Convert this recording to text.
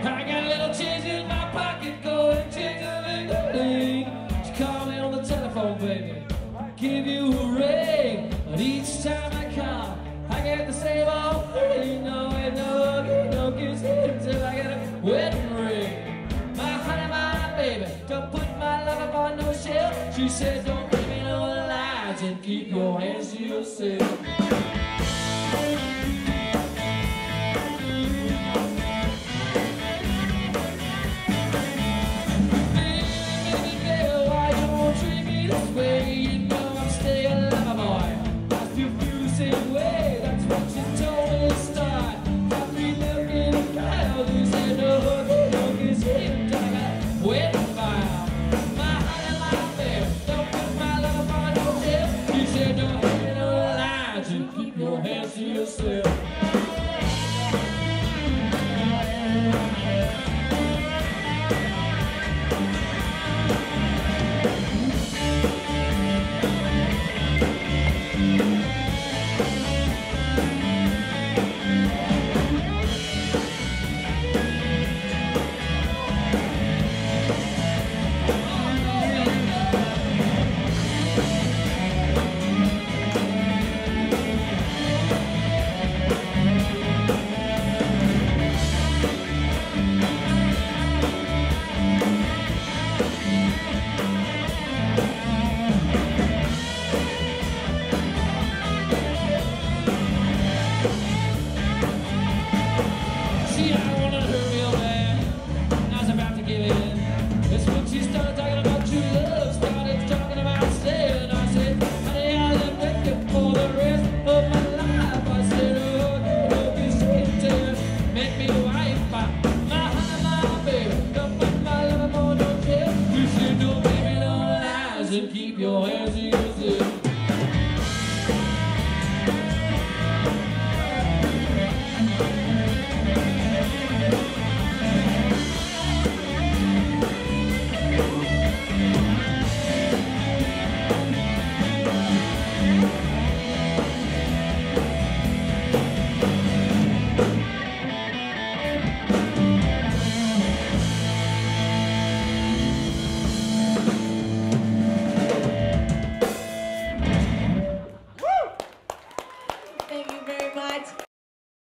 I got a little change in my pocket going jingling. She called me on the telephone, baby, give you a ring. But each time I call, I get the same old thing. No, ain't no kissing until I get a wedding ring. My honey, my baby, don't put my love up on no shelf. She said, don't give me no lies and keep your hands to yourself. Keep your hands to yourself. And keep your hands